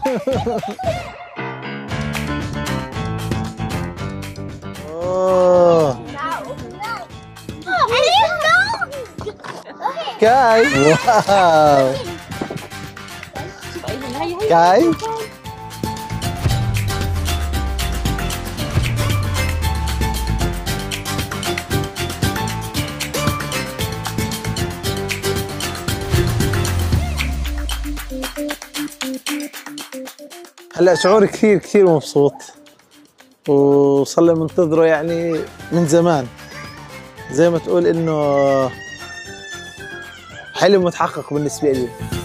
اوه كاي، واو كاي. هلا شعوري كثير كثير مبسوط، وصار لي منتظره يعني من زمان، زي ما تقول انه حلم متحقق بالنسبه لي.